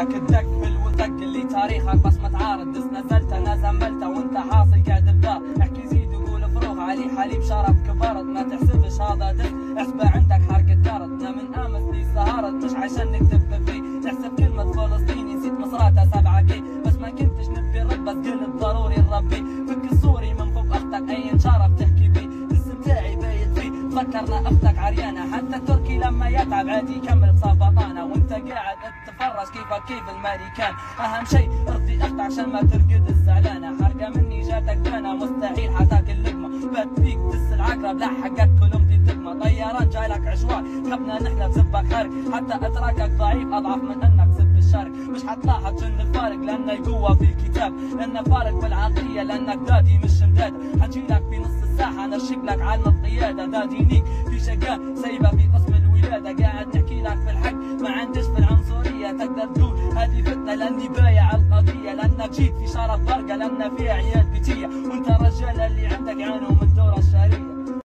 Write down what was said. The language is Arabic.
وياك تدقفل وتقل لي تاريخك بس ما تعارض. دس نزلت انا زملت وانت حاصل قاعد بدار. احكي زيد وقول فروغ علي حليب شرف كبرت. ما تحسبش هذا دس احسبه عندك حرقة كارت. انا من امس لي سهرت مش عشان نكتب فيه. تحسب كلمة فلسطيني نسيت مصراتها 7 كي. بس ما كنتش نبي رد بس قلت ضروري نربي. فك الصوري من فوق اختك اي شرف تحكي بيه. الاسم تاعي بايت فيه فكرنا اختك عريانة. حتى تركي لما يتعب عادي يكمل بصبطانة. وانت قاعد تتفرج كيف الماريكان. اهم شيء ارضي اختك عشان ما ترقد الزعلانة. حرقة مني جاتك بانا مستحيل حتاكل لقمة. بات فيك دس العقرب لا حقك كلمتي تقمة. طيران جايلك عشوائي خبنا نحن بزبك حرق. حتى اتراكك ضعيف اضعف من انك تسب الشرق. مش حتلاحظ شن الفارق لان القوة في الكتاب. لان فارق بالعقلية لانك دادي مش مداد. حجيلك في نص الساحة نرشق لك علم القيادة. دادينيك في شقاء سايبة في قسم الولادة. قاعد نحكي لك في الحق ما عندش في العنصرية. تقدر تقول هذه فتنة لاني بايع القضية. لانك جيت في شرف برقة لان فيها عيال بيتية. وانت الرجال اللي عندك عينهم